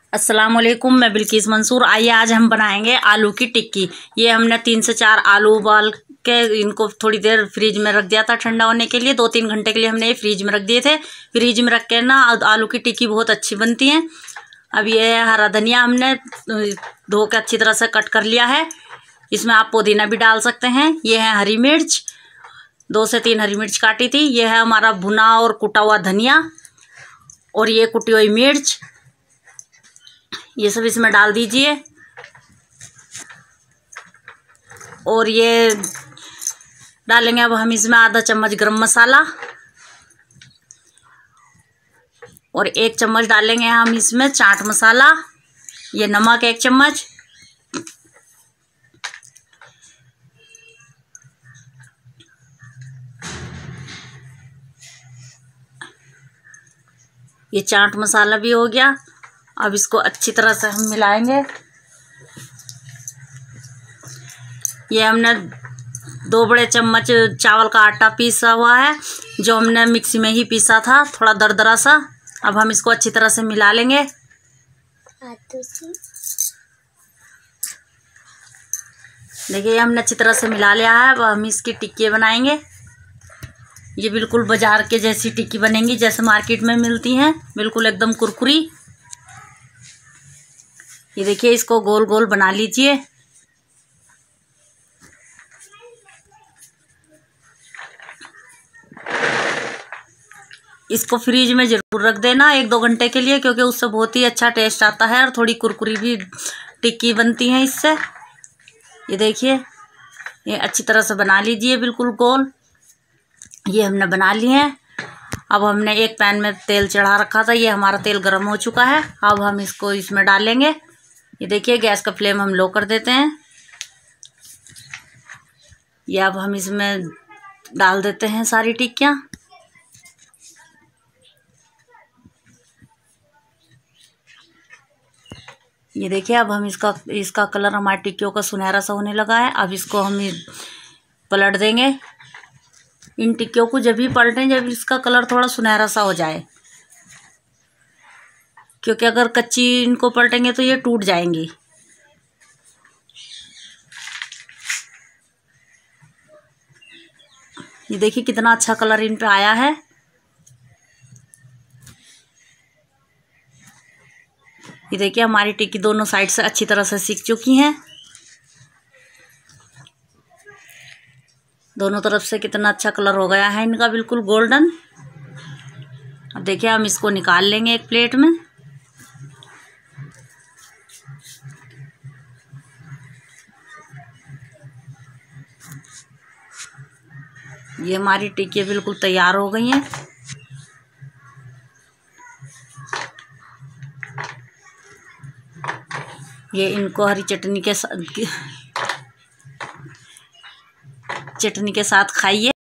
अस्सलामुअलैकुम, मैं बिल्किस मंसूर। आइए आज हम बनाएंगे आलू की टिक्की। ये हमने 3 से 4 आलू उबाल के इनको थोड़ी देर फ्रीज में रख दिया था ठंडा होने के लिए। 2-3 घंटे के लिए हमने ये फ्रीज में रख दिए थे। फ्रीज में रख के ना आलू की टिक्की बहुत अच्छी बनती है। अब ये हरा धनिया हमने धो के अच्छी तरह से कट कर लिया है। इसमें आप पुदीना भी डाल सकते हैं। ये है हरी मिर्च, 2 से 3 हरी मिर्च काटी थी। ये है हमारा भुना और कुटा हुआ धनिया, और ये कुटी हुई मिर्च, ये सब इसमें डाल दीजिए। और ये डालेंगे अब हम इसमें आधा चम्मच गरम मसाला, और 1 चम्मच डालेंगे हम इसमें चाट मसाला। ये नमक 1 चम्मच। ये चाट मसाला भी हो गया। अब इसको अच्छी तरह से हम मिलाएंगे। ये हमने 2 बड़े चम्मच चावल का आटा पीसा हुआ है, जो हमने मिक्सी में ही पीसा था, थोड़ा दरदरा सा। अब हम इसको अच्छी तरह से मिला लेंगे। देखिए हमने अच्छी तरह से मिला लिया है। अब हम इसकी टिक्की बनाएंगे। ये बिल्कुल बाजार के जैसी टिक्की बनेंगी, जैसे मार्केट में मिलती हैं, बिल्कुल एकदम कुरकुरी। ये देखिए, इसको गोल गोल बना लीजिए। इसको फ्रीज में ज़रूर रख देना 1-2 घंटे के लिए, क्योंकि उससे बहुत ही अच्छा टेस्ट आता है और थोड़ी कुरकुरी भी टिक्की बनती है इससे। ये देखिए, ये अच्छी तरह से बना लीजिए बिल्कुल गोल। ये हमने बना लिए हैं। अब हमने एक पैन में तेल चढ़ा रखा था। ये हमारा तेल गर्म हो चुका है। अब हम इसको इसमें डालेंगे। ये देखिए, गैस का फ्लेम हम लो कर देते हैं। ये अब हम इसमें डाल देते हैं सारी टिक्कियाँ। ये देखिए, अब हम इसका कलर हमारी टिक्कियों का सुनहरा सा होने लगा है। अब इसको हम पलट देंगे। इन टिक्कियों को जब भी पलटें जब इसका कलर थोड़ा सुनहरा सा हो जाए, क्योंकि अगर कच्ची इनको पलटेंगे तो ये टूट जाएंगी। ये देखिए कितना अच्छा कलर इन पे आया है। ये देखिए, हमारी टिक्की दोनों साइड से अच्छी तरह से सिक चुकी हैं। दोनों तरफ से कितना अच्छा कलर हो गया है इनका, बिल्कुल गोल्डन। अब देखिए, हम इसको निकाल लेंगे एक प्लेट में। ये हमारी टिक्की बिल्कुल तैयार हो गई हैं। ये इनको हरी चटनी के साथ खाइए।